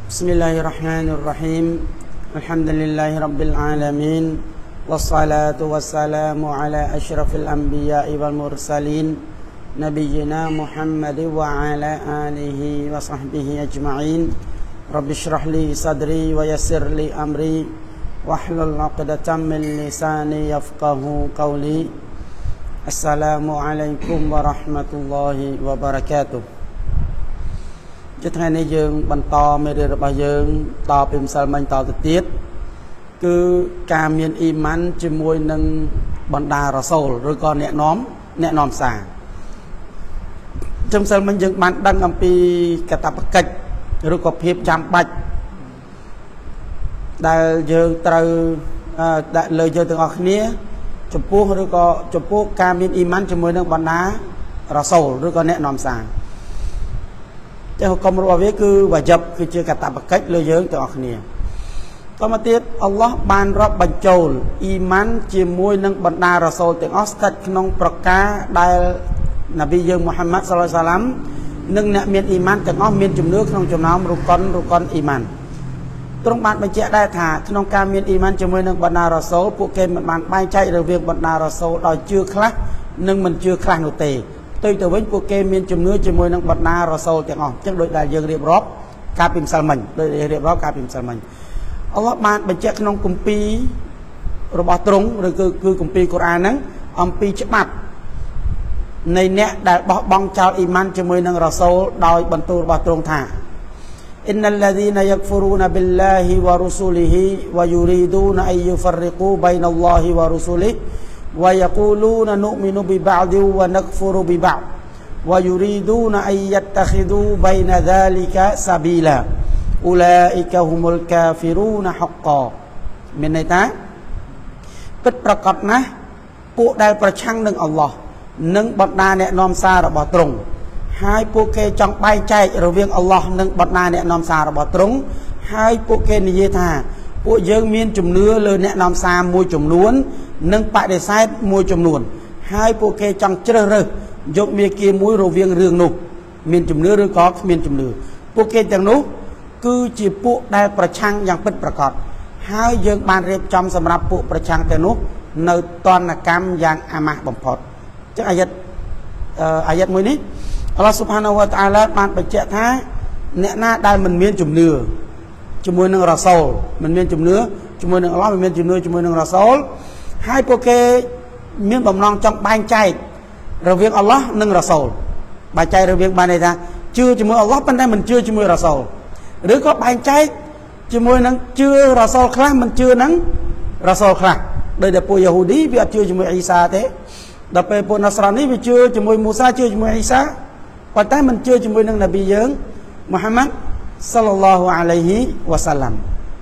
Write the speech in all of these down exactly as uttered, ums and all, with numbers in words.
Bismillahirrahmanirrahim. Alhamdulillahirabbil alamin. Wassalatu wassalamu ala asyrafil anbiya'i wal mursalin nabiyyina Muhammad wa ala alihi wa sahbihi ajma'in. Rabbi shrah li sadri wa yassir li amri wahlul 'uqdatam min lisani yafqahu qawli. Assalamualaikum warahmatullahi wabarakatuh. ជាថ្ងៃនេះយើងបន្តមេរៀនរបស់យើងតពីម្សិលមិញតទៅទៀតគឺការមានអ៊ីម៉ានជាមួយនឹងបណ្ដារ៉ាសូលឬក៏អ្នកនាំអ្នកនាំសារចឹងម្សិលមិញយើងបានដឹងអំពីកាតព្វកិច្ចឬក៏ភាពចាំបាច់ដែលយើងត្រូវដាក់លើយើងទាំងអស់គ្នាចំពោះឬក៏ចំពោះការមានអ៊ីម៉ានជាមួយនឹងបណ្ដារ៉ាសូលឬក៏អ្នកនាំសារតែហុកមរបស់វាគឺវ៉ាជីបគឺជាកាតព្វកិច្ចលើយើងទាំងអស់គ្នាតមកទៀតអល់ឡោះបានរាប់បញ្ចូលអ៊ីម៉ានជាមួយនឹងបណ្ដារ៉ាសូលទាំងអស់ស្ថិតក្នុងប្រការដែលនប៊ីយើងមូហាម៉ាត់សល្លឡោះអាឡៃសាឡាំនិងអ្នកមានអ៊ីម៉ានទាំងអស់មានជំនឿក្នុងចំណោមរុកុនរុកុនអ៊ីម៉ានទ្រង់បានបញ្ជាក់ដែរថាក្នុងការមានអ៊ីម៉ានជាមួយនឹងបណ្ដារ៉ាសូលពួកគេមិនបានបែងចែករវាងបណ្ដារ៉ាសូលដោយជឿខ្លះនិងមិនជឿខ្លះនោះទេផ្ទុយទៅវិញពួកគេមានជំនឿជាមួយនឹងបណ្ដារ៉ាសូលទាំងអស់អញ្ចឹងដូចដែលយើងរៀបរាប់កាលពីម្សិលមិញដូចរៀបរាប់កាលពីម្សិលមិញអល់ឡោះបានបញ្ជាក់ក្នុងគម្ពីររបស់ទ្រង់ឬគឺគឺគម្ពីរកូរ៉ានហ្នឹងអំពីច្បាប់នៃអ្នកដែលបោះបង់ចោលអ៊ីម៉ានជាមួយនឹងរ៉ាសូលដោយបន្ទូលរបស់ទ្រង់ថា Innal ladhina yakfuruna billahi wa rusulihi wa yuriduna an yufarriqu bainallahi wa rusulihi wa yaquluna nu'minu bi ba'din wa nakfuru bi ba'd wa yuriduna an yattakhidhu baina dhalika sabila ulaika humul kafiruna haqqan មានន័យថាពិតប្រាកដណាស់ពួកដែលប្រឆាំងនឹងអល់ឡោះនិងបណ្ដាអ្នកនាំសាររបស់ទ្រង់ហើយពួកគេចង់បែងចែករវាងអល់ឡោះនិងបណ្ដាអ្នកនាំសាររបស់ទ្រង់ហើយពួកគេនិយាយថាពួកយើងមានជំនឿលើអ្នកនាំសារមួយចំនួននិងបដិសេធមួយចំនួនហើយពួកគេចង់ជ្រើសរើសយកមាគ៌ាមួយរវាងរឿងនោះមានជំនឿឬក៏គ្មានជំនឿពួកគេទាំងនោះគឺជាពួកដែលប្រឆាំងយ៉ាងពិតប្រាកដហើយយើងបានរៀបចំសម្រាប់ពួកប្រឆាំងទាំងនោះនៅតនកម្មយ៉ាងអាម៉ាស់បំផុតចឹងអាយ៉ាត់អាយ៉ាត់មួយនេះអល់ឡោះស៊ុបហានាហ៊ូវតាអាឡាបានបញ្ជាក់ថាអ្នកណាដែលមិនមានជំនឿជាមួយនឹងរ៉ាសូលមិនមានជំនឿជាមួយនឹងអល់ឡោះមិនមានជំនឿជាមួយនឹងរ៉ាសូលហើយពួកគេមានបំណងចង់បែងចែករវាងអល់ឡោះនិងរ៉ាសូលបែងចែករវាងបានន័យថាជឿជាមួយអល់ឡោះប៉ុន្តែមិនជឿជាមួយរ៉ាសូលឬក៏បែងចែកជាមួយនឹងជឿរ៉ាសូលខ្លះមិនជឿនឹងរ៉ាសូលខ្លះដោយតែពួកយេហូឌីវាអត់ជឿជាមួយអ៊ីសាទេដល់ពេលពួកណាសរ៉ានីវាជឿជាមួយមូសាជឿជាមួយអ៊ីសាប៉ុន្តែមិនជឿជាមួយនឹងនប៊ីយើងមូហាម៉ាត់សល្លឡោះអាឡៃហ៊ីវ៉ាសាឡាំ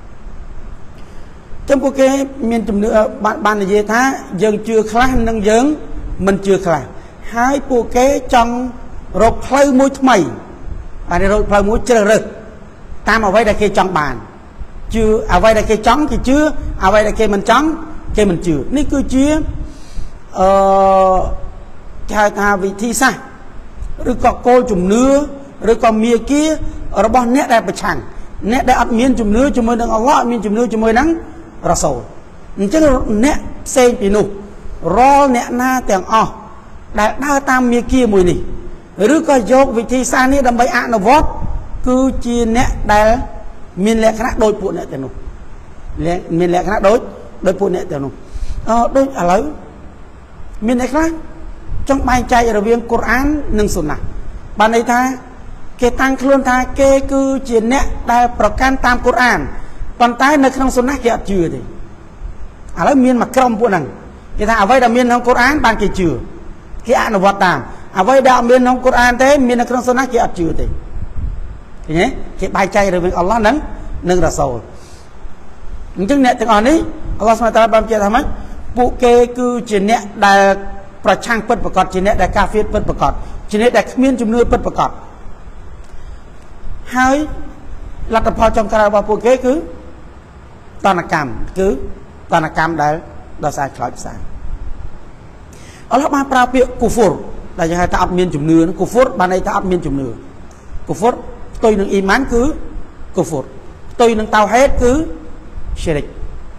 ចឹងពួកគេមានជំនឿបានបាននិយាយថាយើងជឿខ្លះនិងយើងមិនជឿខ្លះហើយពួកគេចង់រកផ្លូវមួយថ្មីបានរកផ្លូវមួយជ្រើសរើសតាមអ្វីដែលគេចង់បានជឿអ្វីដែលគេចង់គេជឿអ្វីដែលគេមិនចង់គេមិនជឿនេះគឺជាអឺគេហៅថាវិធីសាស្ត្រឬក៏គោលជំនឿឬក៏មាគ៌ារបស់អ្នកដែលប្រឆាំងអ្នកដែលអត់មានជំនឿជាមួយនឹងអល់ឡោះអត់មានជំនឿជាមួយនឹងរ៉ាសូលអញ្ចឹងអ្នកផ្សេងពីនោះរាល់អ្នកណាទាំងអស់ដែលដើរតាមមាគ៌ាមួយនេះឬក៏យកវិធីសាស្ត្រនេះដើម្បីអនុវត្តគឺជាអ្នកដែលមានលក្ខណៈដូចពួកអ្នកទាំងនោះមានលក្ខណៈដូចដូចពួកអ្នកទាំងនោះអឺដូចឥឡូវមានអ្នកខ្លះចង់បែងចែករវាងកូរ៉ាននិងស៊ុនណាបានន័យថាគេតាំងខ្លួនថាគេគឺជាអ្នកដែលប្រកាន់តាមកូរ៉ានប៉ុន្តែនៅក្នុងស៊ុនណាគេអត់ជឿទេឥឡូវមានមួយក្រុមពួកហ្នឹងគេថាអ្វីដែលមានក្នុងកូរ៉ានបានគេជឿគេអនុវត្តតាមអ្វីដែលអត់មានក្នុងកូរ៉ានទេមាននៅក្នុងស៊ុនណាគេអត់ជឿទេឃើញទេគេបែងចែករវាងអល់ឡោះនិងនិងរ៉ាសូលអញ្ចឹងអ្នកទាំងអស់នេះអល់ឡោះស៊ុបហានតាឡាបានបញ្ជាក់ថាម៉េចពួកគេគឺជាអ្នកដែលប្រឆាំងពិតប្រាកដជាអ្នកដែលកាហ្វៀតពិតប្រាកដជាអ្នកដែលគ្មានជំនឿពិតប្រាកដហើយលទ្ធផលចុងក្រោយរបស់ពួកគេគឺតនកម្មគឺតនកម្មដែលដោយសារខ្លោចផ្សាអល់ឡោះបានប្រើពាក្យគូហ្វុរដែលយើងហៅថាអត់មានជំនឿគូហ្វុរបានន័យថាអត់មានជំនឿគូហ្វុរផ្ទុយនឹងអ៊ីម៉ានគឺគូហ្វុរផ្ទុយនឹងតៅហេតុគឺឈិរិក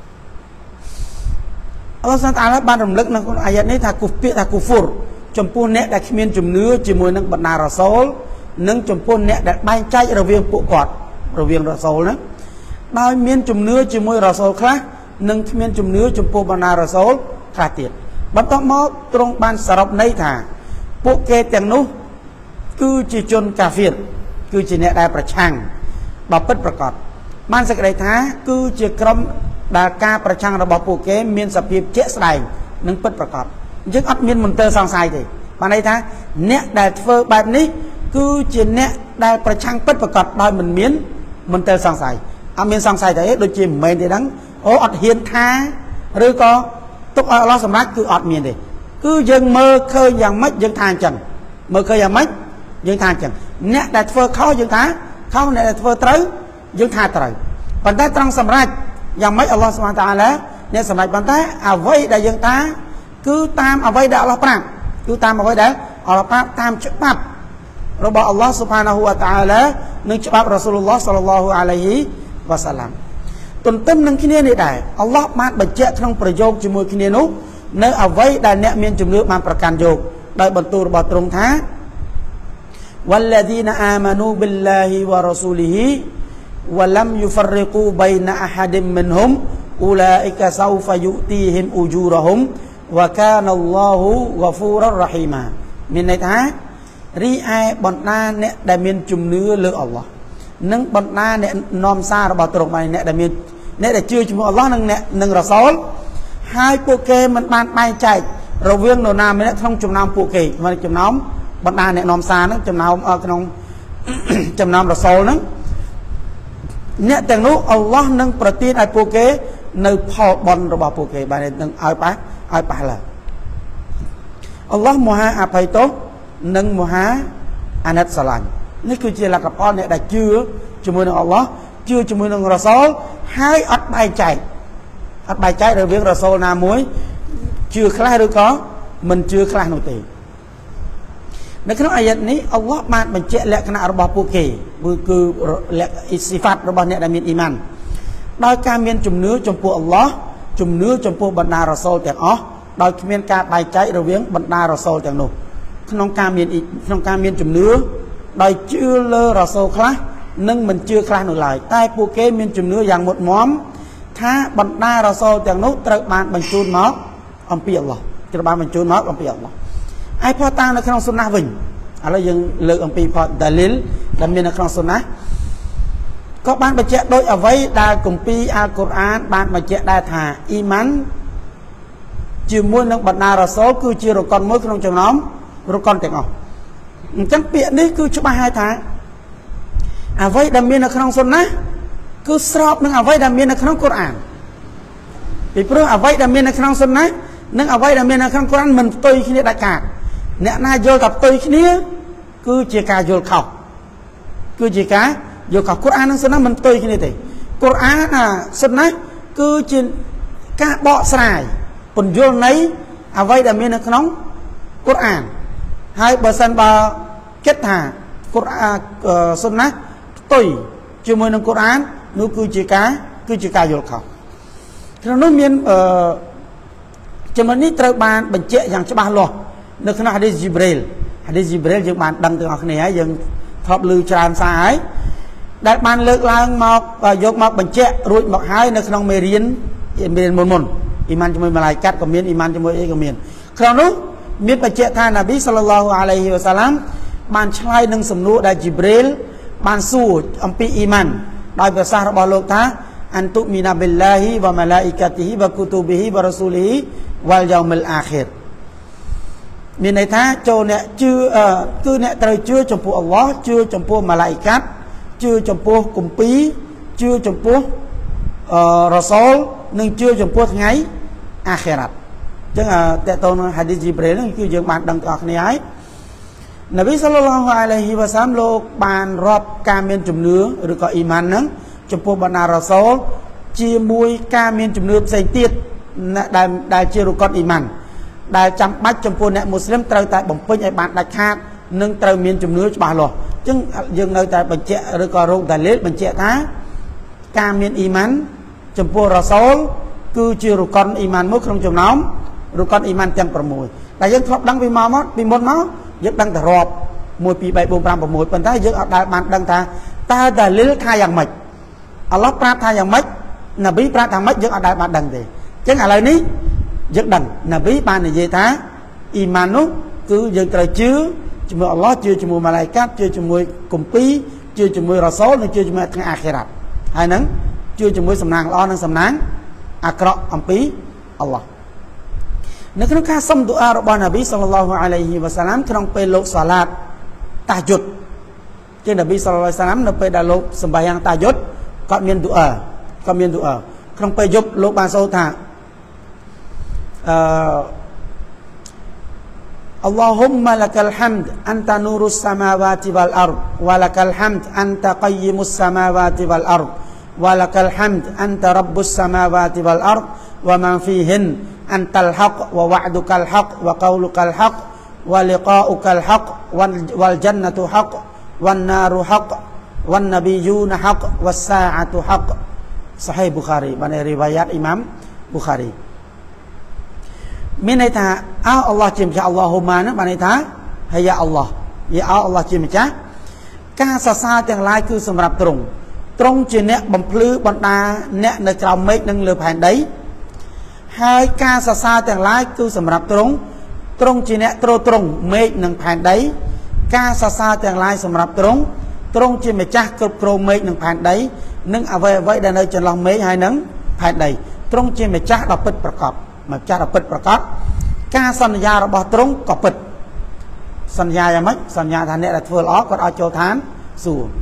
អល់ឡោះសុបហានតាអាឡាបានរំលឹកនៅក្នុងអាយ៉ាតនេះថាគូពាក្យថាគូហ្វុរចំពោះអ្នកដែលគ្មានជំនឿជាមួយនឹងបណ្ដារ៉ាសូលនិងចំពោះអ្នកដែលបែងចែករវាងពួកគាត់រវាងរ៉ាសូលហ្នឹងដោយមានជំនឿជាមួយរ៉ាសូលខ្លះនិងគ្មានជំនឿចំពោះបណ្ដារ៉ាសូលខ្លះទៀតបន្ទាប់មកទ្រង់បានសរុបន័យថាពួកគេទាំងនោះគឺជាជនកាហ្វៀរគឺជាអ្នកដែលប្រឆាំងដល់ពិតប្រាកដបានសេចក្តីថាគឺជាក្រុមដែលការប្រឆាំងរបស់ពួកគេមានសភាពជាក់ស្ដែងនិងពិតប្រាកដអញ្ចឹងអត់មានមន្ទិលសង្ស័យទេបានន័យថាអ្នកដែលធ្វើបែបនេះគឺជាអ្នកដែលប្រឆាំងពិតប្រាកដដោយមិនមានមន្ទិលសង្ស័យអត់មានសង្ស័យទេដូចជាមិនមែនទេហ្នឹងអូអត់ហ៊ានថាឬក៏ទុកឲ្យអល់ឡោះសម្រេចគឺអត់មានទេគឺយើងមើលឃើញយ៉ាងម៉េចយើងថាអញ្ចឹងមើលឃើញយ៉ាងម៉េចយើងថាអញ្ចឹងអ្នកដែលធ្វើខុសយើងថាខុសអ្នកដែលធ្វើត្រូវយើងថាត្រូវប៉ុន្តែត្រង់សម្រេចយ៉ាងម៉េចអល់ឡោះសុបហានតាអាឡាអ្នកសម្រេចប៉ុន្តែអ្វីដែលយើងថាគឺតាមអ្វីដែលអល់ឡោះប្រាប់គឺតាមអ្វីដែលអល់ឡោះប្រាប់តាមច្បាប់របស់អល់ឡោះស៊ុបហានាហ៊ូវតាអាឡានិងច្បាប់រ៉ាស៊ូលុលឡោះសល្លឡោហ៊ុអាឡៃហ៊ីវ៉ាសាឡាំទន្ទឹមនឹងគ្នានេះដែរអល់ឡោះបានបញ្ជាក់ក្នុងប្រយោគជាមួយគ្នានោះនៅអ្វីដែលអ្នកមានជំនឿបានប្រកាន់យកដោយបន្ទូលរបស់ទ្រង់ថាវ៉ាឡាឌីណាអាម៉ានូប៊ីលឡាហ៊ីវ៉ារ៉ាស៊ូលីហ៊ីវ៉ាឡាំយូហ្វររីកូបៃណាអាហាឌិមមិនហ៊ុមអ៊ូឡាអ៊ីកាសៅហ្វាយុទីហ៊ីមអ៊ូជូរហ៊ុមវ៉ាកានអល់ឡោហ៊ូហ្គាហ្វូររ៉ាហ៊ីម៉ាមានន័យថារីឯបណ្ដាអ្នកដែលមានជំនឿលើអល់ឡោះនិងបណ្ដាអ្នកនាំសាររបស់ទ្រង់បានអ្នកដែលមានអ្នកដែលជឿជាមួយអល់ឡោះនិងអ្នកនិងរ៉ាសូលហើយពួកគេមិនបានបែងចែករវាងនរណាម្នាក់ក្នុងចំណោមពួកគេមិនចំណោមបណ្ដាអ្នកនាំសារហ្នឹងចំណោមក្នុងចំណោមរ៉ាសូលហ្នឹងអ្នកទាំងនោះអល់ឡោះនឹងប្រទានឲ្យពួកគេនៅផលបុណ្យរបស់ពួកគេបាននឹងឲ្យប៉ះឲ្យប៉ះឡើយអល់ឡោះមហាអភ័យទោសនិងមហាអាណិតស្រឡាញ់នេះគឺជាលទ្ធផលអ្នកដែលជឿជាមួយនឹងអល់ឡោះជឿជាមួយនឹងរ៉ាសូលហើយអត់បែងចែកអត់បែងចែករវាងរ៉ាសូលណាមួយជឿខ្លះឬក៏មិនជឿខ្លះនោះទេនៅក្នុងអាយ៉ាតនេះអល់ឡោះបានបញ្ជាក់លក្ខណៈរបស់ពួកគេគឺលក្ខណៈស៊ីហ្វាតរបស់អ្នកដែលមានអ៊ីម៉ានដោយការមានជំនឿចំពោះអល់ឡោះជំនឿចំពោះបណ្ដារ៉ាសូលទាំងអស់ដោយគ្មានការបែងចែករវាងបណ្ដារ៉ាសូលទាំងនោះក្នុងការមានក្នុងការមានជំនឿដោយជឿលើរ៉ាសូលខ្លះនិងមិនជឿខ្លះនោះឡើយតែពួកគេមានជំនឿយ៉ាងមុតមមថាបណ្ដារ៉ាសូលទាំងនោះត្រូវបានបញ្ជូនមកអំពីអល់ឡោះត្រូវបានបញ្ជូនមកអំពីអល់ឡោះហើយផតាំងនៅក្នុងសុណាវិញឥឡូវយើងលើកអំពីផតដាលីលដែលមាននៅក្នុងសុណាក៏បានបញ្ជាក់ដោយអ្វីដែលគម្ពីរអាល់កុរអានបានបញ្ជាក់ដែរថាអ៊ីម៉ានជាមួយនឹងបណ្ដារ៉ាសូលគឺជារកុនមួយក្នុងចំណោមរកុនទាំងអស់អញ្ចឹងពាក្យនេះគឺច្បាស់ហើយថាអ្វីដែលមាននៅក្នុងសុណាគឺស្របនឹងអ្វីដែលមាននៅក្នុងកុរអានពីព្រោះអ្វីដែលមាននៅក្នុងសុណានិងអ្វីដែលមាននៅក្នុងកុរអានមិនផ្ទុយគ្នាដាច់ខាតអ្នកណាយល់ថាផ្ទុយគ្នាគឺជាការយល់ខុសគឺជាការយល់ខុសកុរអាននិងសុណាមិនផ្ទុយគ្នាទេកុរអានអាសុណាគឺជាការបកស្រាយពន្យល់នៃអ្វីដែលមាននៅក្នុងកុរអានហើយបើសិនបើគិតថាកុរអានសុណាផ្ទុយជាមួយនឹងកុរអាននោះគឺជាការគឺជាការយល់ខុសក្នុងនោះមានអឺចំណុចនេះត្រូវបានបញ្ជាក់យ៉ាងច្បាស់លាស់នៅក្នុងហាឌីសជីប្រេលហាឌីសជីប្រេលយើងបានដឹងទាំងអស់គ្នាហើយយើងធ្លាប់ឮច្រើនសារហើយដែលបានលើកឡើងមកយកមកបញ្ជាក់រួចមកហើយនៅក្នុងមេរៀនមេរៀនមុនមុនអ៊ីម៉ានជាមួយម៉ាឡាយកាត់ក៏មានអ៊ីម៉ានជាមួយអីក៏មានក្នុងនោះមានបញ្ជាក់ថាណាប៊ីសល្លឡោះអាឡៃហ៊ីវ៉ាសាឡាំបានឆ្លើយនឹងសំណួរដែលជីប្រេលបានសួរអំពីអ៊ីម៉ានដោយប្រសាសន៍របស់លោកថាអន្តុមីណាប៊ីលឡាហ៊ីវ៉ាម៉ាឡាអ៊ីកាទីហ៊ីវ៉ាគុទូប៊ីហ៊ីវ៉ារ៉ាស៊ូលីហ៊ីវ៉ាលយ៉ោមិលអាខិរមានន័យថាចូលអ្នកជឿគឺអ្នកត្រូវជឿចំពោះអល់ឡោះជឿចំពោះម៉ាឡាអ៊ីកាត់ជឿចំពោះគម្ពីរជឿចំពោះអឺរ៉ាសូលនិងជឿចំពោះថ្ងៃអាខិរ៉ាត់អញ្ចឹងតើតើនៅហាឌីសជីប្រេលនេះគឺយើងបានដឹងទាំងអស់គ្នាហើយនប៊ីសល្លឡោះអាឡៃហ៊ីវ៉ាសាឡាមលោកបានរាប់ការមានជំនឿឬក៏អ៊ីម៉ានហ្នឹងចំពោះបណ្ដារ៉ាសូលជាមួយការមានជំនឿផ្សេងទៀតដែលដែលជារុកុនអ៊ីម៉ានដែលចាំបាច់ចំពោះអ្នកមូស្លីមត្រូវតែបំពេញឲ្យបានដាច់ខាតនិងត្រូវមានជំនឿច្បាស់លាស់អញ្ចឹងយើងនៅតែបញ្ជាក់ឬក៏រកដាលីលបញ្ជាក់ថាការមានអ៊ីម៉ានចំពោះរ៉ាសូលគឺជារុកុនអ៊ីម៉ានមួយក្នុងចំណោមរុកុនអ៊ីម៉ានទាំង6ដែលយើងធ្លាប់ដឹងពីមកមកពីមុនមកយើងដឹងតែរាប់one two three four five sixប៉ុន្តែយើងអត់ដែលបានដឹងថាតើដាលីលថាយ៉ាងម៉េចអល់ឡោះប្រាប់ថាយ៉ាងម៉េចណាប៊ីប្រាប់ថាម៉េចយើងអត់ដែលបានដឹងទេអញ្ចឹងឥឡូវនេះយើងដឹងណាប៊ីបាននិយាយថាអ៊ីម៉ាននោះគឺយើងត្រូវជឿជាមួយអល់ឡោះជឿជាមួយម៉ាឡៃកាត់ជឿជាមួយគម្ពីរជឿជាមួយរ៉ាសូលនិងជឿជាមួយថ្ងៃអាខិរ៉ាត់ហើយនឹងជឿជាមួយសំណាងល្អនិងសំណាងអាក្រក់អំពីអល់ឡោះនៅក្នុងការសុំឌូអារបស់ណាប៊ីសល្លឡោះអាឡៃហ៊ីវ៉ាសាឡាមក្នុងពេលលោកសាឡាតតាហ៊យុដជាណាប៊ីសល្លឡោះអាឡៃសាឡាមនៅពេលដែលលោកសម្បាយ៉ាងតាហ៊យុដគាត់មានឌូអាគាត់មានឌូអាក្នុងពេលយប់លោកបានសូត្រថាអឺ اللهم لك الحمد أنت نور السماوات والأرض ولك الحمد أنت قيم السماوات والأرض ولك الحمد أنت رب السماوات والأرض ومن فيهن أنت الحق ووعدك الحق وقولك الحق ولقاؤك الحق والجنة حق والنار حق والنبيون حق والساعة حق صحيح بخاري من روايات إمام بخاري មានន័យថាអោអល់ឡោះជាម្ចាស់អល់ឡោហ៊ូម៉ានឹងបានន័យថាហើយយ៉ាអល់ឡោះយ៉ាអោអល់ឡោះជាម្ចាស់ការសរសើរទាំងឡាយគឺសម្រាប់ទ្រង់ទ្រង់ជាអ្នកបំភ្លឺបណ្ដាអ្នកនៅក្រោមមេឃនិងលើផែនដីហើយការសរសើរទាំងឡាយគឺសម្រាប់ទ្រង់ទ្រង់ជាអ្នកទ្រទ្រង់មេឃនិងផែនដីការសរសើរទាំងឡាយសម្រាប់ទ្រង់ទ្រង់ជាម្ចាស់គ្រប់គ្រងមេឃនិងផែនដីនិងអ្វីអ្វីដែលនៅចន្លោះមេឃហើយនឹងផែនដីទ្រង់ជាម្ចាស់ដ៏ពិតប្រាកដមកចាស់ពិតប្រកបការសន្យារបស់ទ្រង់ក៏ពិតសន្យាយ៉ាងម៉េចសន្យាថាអ្នកដែលធ្វើល្អគាត់ឲ្យចូលឋានសួគ៌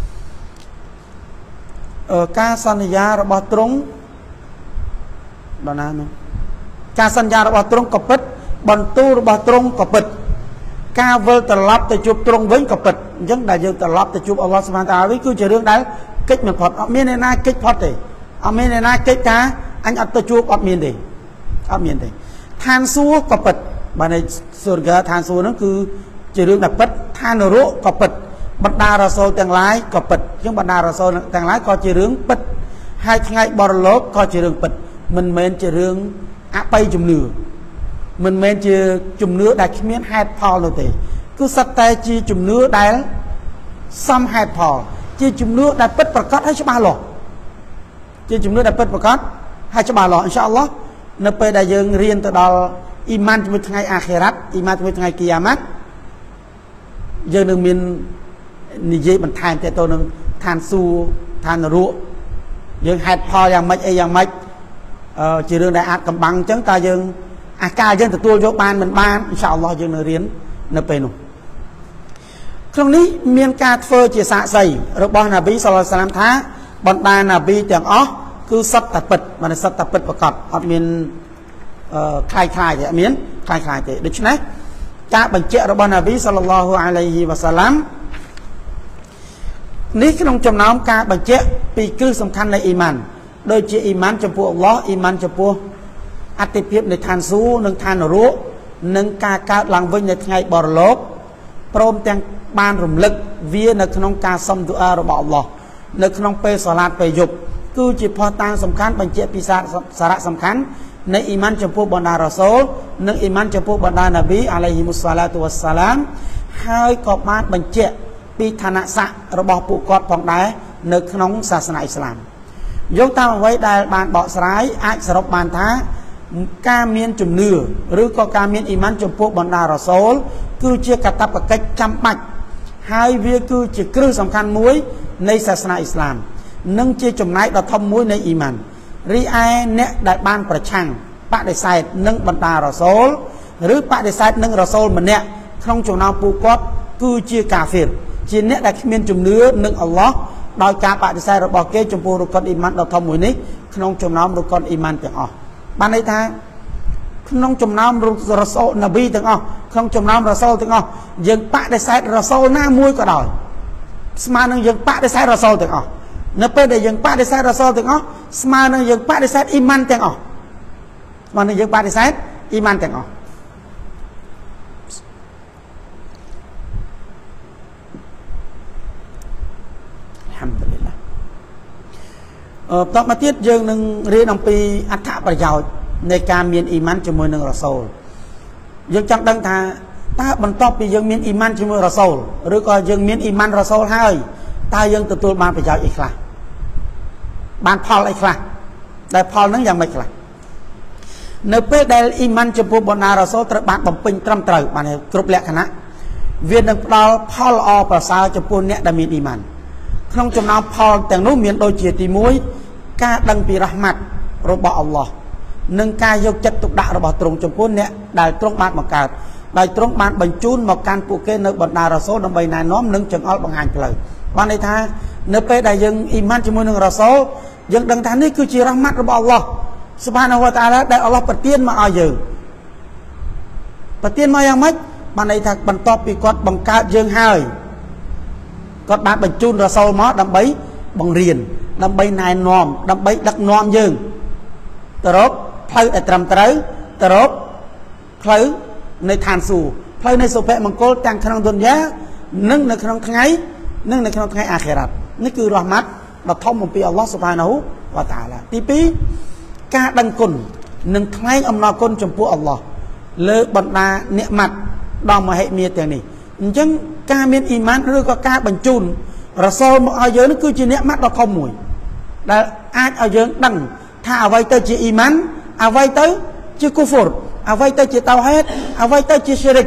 អឺការសន្យារបស់ទ្រង់បានណាមែនការសន្យារបស់ទ្រង់ក៏ពិតបន្ទូលរបស់ទ្រង់ក៏ពិតការវិលត្រឡប់ទៅជួបទ្រង់វិញក៏ពិតអញ្ចឹងដែលយើងត្រឡប់ទៅជួបអល់ឡោះស៊ុបហានតាអាឡាវិញគឺជារឿងដែលកិច្ចមិនផុតអត់មានអ្នកណាកិច្ចផុតទេអត់មានអ្នកណាកិច្ចថាអញអត់ទៅជួបអត់មានទេអត់មានទេឋានសួគ៌ក៏ពិតបានន័យសូរហ្គាឋានសួគ៌ហ្នឹងគឺជារឿងដែលពិតឋាននរកក៏ពិតបណ្ដារ៉ាសូលទាំងឡាយក៏ពិតអញ្ចឹងបណ្ដារ៉ាសូលទាំងឡាយក៏ជារឿងពិតហើយថ្ងៃបរលោកក៏ជារឿងពិតមិនមែនជារឿងអបិយជំនឿមិនមែនជាជំនឿដែលគ្មានហេតុផលនោះទេគឺសិតតែជាជំនឿដែលសមហេតុផលជាជំនឿដែលពិតប្រាកដហើយច្បាស់លាស់ជាជំនឿដែលពិតប្រាកដហើយច្បាស់លាស់អ៊ីនសាអល់ឡោះនៅពេលដែលយើងរៀនទៅដល់អ៊ីម៉ានជាមួយថ្ងៃអាខិរ៉ាត់អ៊ីម៉ានជាមួយថ្ងៃគីយ៉ាម៉ាត់យើងនឹងមាននិយាយបន្ថែមទៅទៅនឹងឋានសួគ៌ឋាននរកយើងហេតុផលយ៉ាងម៉េចអីយ៉ាងម៉េចអឺជារឿងដែលអាចកំបាំងអញ្ចឹងតើយើងអាការយើងទទួលយកបានមិនបានអ៊ីនសាអល់ឡោះយើងនឹងរៀននៅពេលនោះក្នុងនេះមានការធ្វើជាសាក្សីរបស់ណាប៊ីសល្លឡោះអាឡៃហ៊ីវ៉ាសាឡាមថាបណ្ដាណាប៊ីទាំងអស់គឺសត្វតែពិតបានសត្វតែពិតប្រកបអត់មានអឺខ្លាយខ្លាយទេអត់មានខ្លាយខ្លាយទេដូច្នេះការបញ្ជាក់របស់ណាប៊ីសល្លឡោះអាឡៃហ៊ីវ៉ាសាឡាមនេះក្នុងចំណោមការបញ្ជាក់ពីគ្រឹះសំខាន់នៃអ៊ីម៉ានដូចជាអ៊ីម៉ានចំពោះអល់ឡោះអ៊ីម៉ានចំពោះអតិភិបនៃឋានសួគ៌និងឋាននរកនិងការកើតឡើងវិញនៅថ្ងៃបរលោកព្រមទាំងបានរំលឹកវានៅក្នុងការសុំឌូអារបស់អល់ឡោះនៅក្នុងពេលសាឡាតពេលយប់គឺជាផុសតាងសំខាន់បញ្ជាក់ពីសារៈសំខាន់នៃអ៊ីម៉ានចំពោះបណ្ដារ៉ាសូលនិងអ៊ីម៉ានចំពោះបណ្ដាណាប៊ីអាឡៃហ៊ីមុសសាឡាតុវ៉ាសាឡាមហើយក៏បានបញ្ជាក់ពីឋានៈស័ក្តិរបស់ពួកគាត់ផងដែរនៅក្នុងសាសនាអ៊ីស្លាមយកតាមអ្វីដែលបានបកស្រាយអាចសរុបបានថាការមានជំនឿឬក៏ការមានអ៊ីម៉ានចំពោះបណ្ដារ៉ាសូលគឺជាកាតព្វកិច្ចចាំបាច់ហើយវាគឺជាគ្រឹះសំខាន់មួយនៃសាសនាអ៊ីស្លាមនិងជាចំណែកដ៏ធំមួយនៃអ៊ីម៉ានរីឯអ្នកដែលបានប្រឆាំងបដិសេធនឹងបណ្ដារ៉ាសូលឬបដិសេធនឹងរ៉ាសូលម្នាក់ក្នុងចំណោមពួកគាត់គឺជាកាហ្វៀរជាអ្នកដែលគ្មានជំនឿនឹងអល់ឡោះដោយការបដិសេធរបស់គេចំពោះរុកុនអ៊ីម៉ានដ៏ធំមួយនេះក្នុងចំណោមរុកុនអ៊ីម៉ានទាំងអស់បានន័យថាក្នុងចំណោមរ៉ាសូលណាប៊ីទាំងអស់ក្នុងចំណោមរ៉ាសូលទាំងអស់យើងបដិសេធរ៉ាសូលណាមួយក៏ដោយស្មើនឹងយើងបដិសេធរ៉ាសូលទាំងអស់នៅពេលដែលយើងបដិសេធរ៉ាសូលទាំងអស់ស្មើនឹងយើងបដិសេធអ៊ីម៉ានទាំងអស់ស្មើនឹងយើងបដិសេធអ៊ីម៉ានទាំងអស់អល់ហាំឌុលីឡាតបមកទៀតយើងនឹងរៀនអំពីអត្ថប្រយោជន៍នៃការមានអ៊ីម៉ានជាមួយនឹងរ៉ាសូលយើងចង់ដឹងថាតើបន្ទាប់ពីយើងមានអ៊ីម៉ានជាមួយរ៉ាសូលឬក៏យើងមានអ៊ីម៉ានរ៉ាសូលហើយតើយើងទទួលបានប្រយោជន៍អីខ្លះបានផលអីខ្លះដែលផលហ្នឹងយ៉ាងម៉េចខ្លះនៅពេលដែលអ៊ីម៉ានចំពោះបណ្ដារ៉ាសូលត្រូវបានបំពេញត្រឹមត្រូវបានគ្រប់លក្ខណៈវានឹងផ្ដល់ផលល្អប្រសើរចំពោះអ្នកដែលមានអ៊ីម៉ានក្នុងចំណោមផលទាំងនោះមានដូចជាទីមួយការដឹងពីរ៉ាហ្មាត់របស់អល់ឡោះនិងការយកចិត្តទុកដាក់របស់ទ្រង់ចំពោះអ្នកដែលទ្រង់បានបង្កើតដោយទ្រង់បានបញ្ជូនមកកាន់ពួកគេនៅបណ្ដារ៉ាសូលដើម្បីណែនាំនិងចង្អុលបង្ហាញផ្លូវបានន័យថានៅពេលដែលយើងអ៊ីម៉ានជាមួយនឹងរ៉ាសូលយើងដឹងថានេះគឺជារ៉ាហ្មាត់របស់អល់ឡោះស៊ុបហានាហ៊ូវតាអាឡាដែលអល់ឡោះប្រទានមកឲ្យយើងប្រទានមកយ៉ាងម៉េចបានន័យថាបន្ទាប់ពីគាត់បង្កើតយើងហើយគាត់បានបញ្ជូនរ៉ាសូលមកដើម្បីបង្រៀនដើម្បីណែនាំដើម្បីដឹកនាំយើងទៅរកផ្លូវដែលត្រឹមត្រូវទៅរកផ្លូវនៃឋានសួគ៌ផ្លូវនៃសុភមង្គលទាំងក្នុងឌុនយ៉ានិងនៅក្នុងថ្ងៃនិងនៅក្នុងថ្ងៃអាខិរ៉ាត់នេះគឺរ៉ាហ្មាត់ដ៏ធំអំពីអល់ឡោះស៊ុបហានាហ៊ូវតាអាឡាទីពីរការដឹងគុណនិងថ្លែងអំណរគុណចំពោះអល់ឡោះលើបណ្ដានិម៉ាត់ដ៏មហិមាទាំងនេះអញ្ចឹងការមានអ៊ីម៉ានឬក៏ការបញ្ជូនរ៉ាសូលមកឲ្យយើងនេះគឺជានិម៉ាត់ដ៏ធំមួយដែលអាចឲ្យយើងដឹងថាអ្វីទៅជាអ៊ីម៉ានអ្វីទៅជាគូហ្វុរអ្វីទៅជាតៅហេតអ្វីទៅជាឈីរិក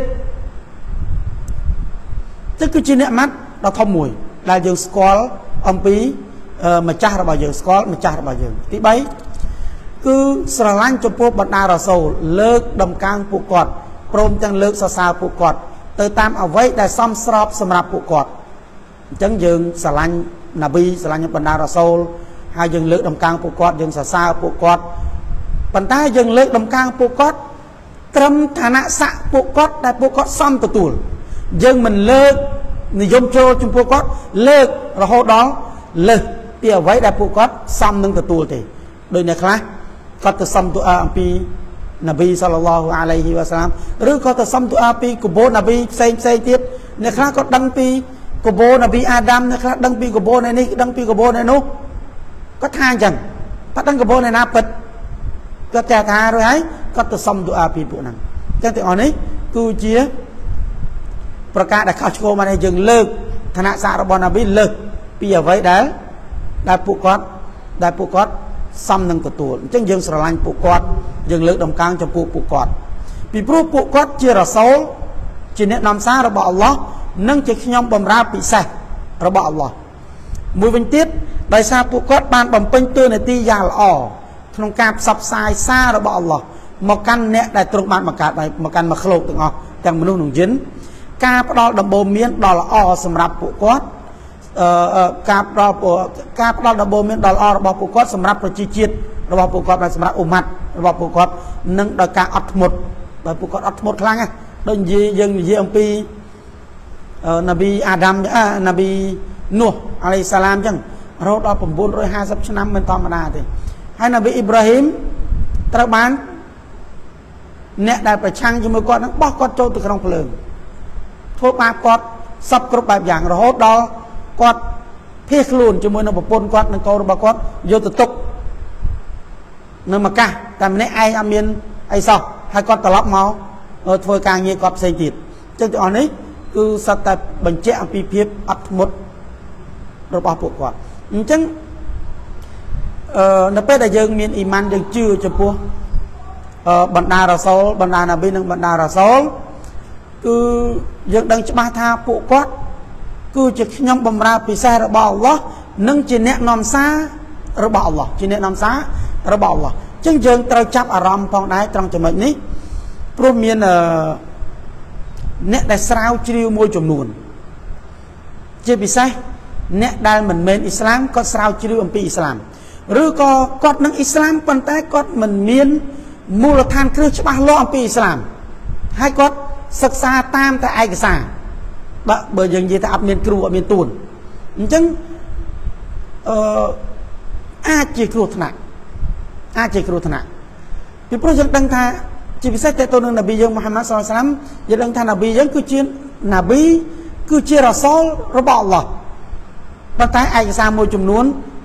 នេះគឺជានិម៉ាត់ដ៏ធំមួយដែលយើងស្គាល់អំពីម្ចាស់របស់យើងស្គាល់ម្ចាស់របស់យើងទីបីគឺស្រឡាញ់ចំពោះបណ្ដារ៉ាសូលលើកដំកើងពួកគាត់ព្រមទាំងលើកសរសើរពួកគាត់ទៅតាមអ្វីដែលសមស្របសម្រាប់ពួកគាត់អញ្ចឹងយើងស្រឡាញ់ណាប៊ីស្រឡាញ់បណ្ដារ៉ាសូលហើយយើងលើកដំកើងពួកគាត់យើងសរសើរពួកគាត់ប៉ុន្តែយើងលើកដំកើងពួកគាត់ត្រឹមឋានៈស័ក្តិពួកគាត់ដែលពួកគាត់សមទទួលយើងមិនលើកនិយមចូលចំពោះគាត់លើករហូតដល់លើសពីអ្វីដែលពួកគាត់សមនឹងទទួលទេដោយអ្នកខ្លះគាត់ទៅសុំទូអាអំពីណាប៊ីសល្លឡោះអាឡៃហ៊ីវ៉ាសាឡាមឬក៏ទៅសុំទូអាពីកូបូណាប៊ីផ្សេងផ្សេងទៀតអ្នកខ្លះក៏ដឹងពីកូបូណាប៊ីអាដាមអ្នកខ្លះដឹងពីកូបូនៃនេះដឹងពីកូបូនៃនោះគាត់ថាអញ្ចឹងគាត់ដឹងកូបូនៃណាពិតគាត់ចេះថារួចហើយគាត់ទៅសុំទូអាពីពួកហ្នឹងអញ្ចឹងទាំងអស់នេះគឺជាប្រការដែលខុសឆ្គងមកនេះយើងលើកឋានៈស័ក្តិរបស់ណាប៊ីលើកពីអ្វីដែលដែលពួកគាត់ដែលពួកគាត់សមនឹងទទួលអញ្ចឹងយើងស្រឡាញ់ពួកគាត់យើងលើកដំកើងចំពោះពួកគាត់ពីព្រោះពួកគាត់ជារ៉ាសូលជាអ្នកនាំសាររបស់អល់ឡោះនិងជាខ្ញុំបម្រើពិសេសរបស់អល់ឡោះមួយវិញទៀតដោយសារពួកគាត់បានបំពេញតួនាទីយ៉ាងល្អក្នុងការផ្សព្វផ្សាយសាររបស់អល់ឡោះមកកាន់អ្នកដែលទ្រង់បានបង្កើតមកកាន់មកឃ្លោកទាំងអស់ទាំងមនុស្សនិងយិនការផ្ដល់ដំបូន្មានដ៏ល្អសម្រាប់ពួកគាត់អឺការផ្ដល់ការផ្ដល់ដំបូន្មានដ៏ល្អរបស់ពួកគាត់សម្រាប់ប្រជាជាតិរបស់ពួកគាត់และសម្រាប់អ៊ុម៉ាត់របស់ពួកគាត់និងដោយការអត់ធ្មត់ដោយពួកគាត់អត់ធ្មត់ខ្លាំងណាស់ដូចនិយាយយើងនិយាយអំពីណាប៊ីអាដាមណាប៊ីនូះអាឡៃសាឡាមអញ្ចឹងរហូតដល់៩រយហាសិបឆ្នាំមិនធម្មតាទេហើយណាប៊ីអ៊ីប្រាហ៊ីមត្រូវបានអ្នកដែលប្រឆាំងជាមួយគាត់នឹងបោះគាត់ចូលទៅក្នុងភ្លើងធ្វើបាបគាត់សពគ្រប់បែបយ៉ាងរហូតដល់គាត់ភៀសខ្លួនជាមួយនឹងប្រពន្ធគាត់និងកូនរបស់គាត់យកទៅទុកនៅម៉ាកាសតែម្នាក់ឯងអត់មានអីសោះហើយគាត់ត្រឡប់មកធ្វើការងារគាត់ផ្សេងទៀតអញ្ចឹងទាំងអស់នេះគឺសត្វតែបញ្ជាក់អំពីភាពអត់ធ្មត់របស់ពួកគាត់អញ្ចឹងអឺនៅពេលដែលយើងមានអ៊ីម៉ានយើងជឿចំពោះអឺបណ្ដារ៉ាសូលបណ្ដាណាប៊ីនិងបណ្ដារ៉ាសូលគឺយើងដឹងច្បាស់ថាពួកគាត់គឺជាខ្ញុំបម្រើពិសេសរបស់អល់ឡោះនិងជាអ្នកនាំសាររបស់អល់ឡោះជាអ្នកនាំសាររបស់អល់ឡោះអញ្ចឹងយើងត្រូវចាប់អារម្មណ៍ផងដែរត្រង់ចំណុចនេះព្រោះមានអឺអ្នកដែលស្រាវជ្រាវមួយចំនួនជាពិសេសអ្នកដែលមិនមែនអ៊ីស្លាមគាត់ស្រាវជ្រាវអំពីអ៊ីស្លាមឬក៏គាត់នឹងអ៊ីស្លាមប៉ុន្តែគាត់មិនមានមូលដ្ឋានគ្រឹះច្បាស់លាស់អំពីអ៊ីស្លាមហើយគាត់សិក្សាតាមតែឯកសារបើបើយើងនិយាយថាអត់មានគ្រូអត់មានទួនអញ្ចឹងអឺអាចជាគ្រោះថ្នាក់អាចជាគ្រោះថ្នាក់ពីព្រោះយើងដឹងថាជាពិសេសតើតើនឹងនប៊ីយើងមូហាម៉ាត់សល្លឡោះអាឡៃសាឡាមយើងដឹងថានប៊ីយើងគឺជានប៊ីគឺជារ៉ាសូលរបស់អល់ឡោះប៉ុន្តែឯកសារមួយចំនួន